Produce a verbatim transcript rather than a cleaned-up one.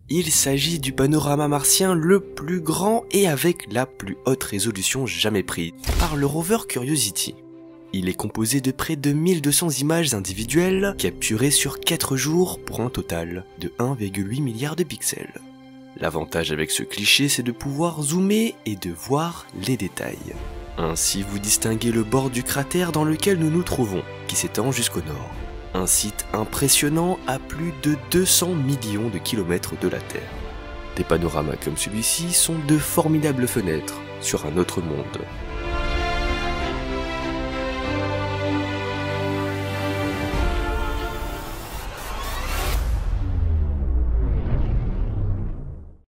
Il s'agit du panorama martien le plus grand et avec la plus haute résolution jamais prise par le rover Curiosity. Il est composé de près de mille deux cents images individuelles capturées sur quatre jours pour un total de un virgule huit milliard de pixels. L'avantage avec ce cliché, c'est de pouvoir zoomer et de voir les détails. Ainsi vous distinguez le bord du cratère dans lequel nous nous trouvons, qui s'étend jusqu'au nord. Un site impressionnant à plus de deux cents millions de kilomètres de la Terre. Des panoramas comme celui-ci sont de formidables fenêtres sur un autre monde.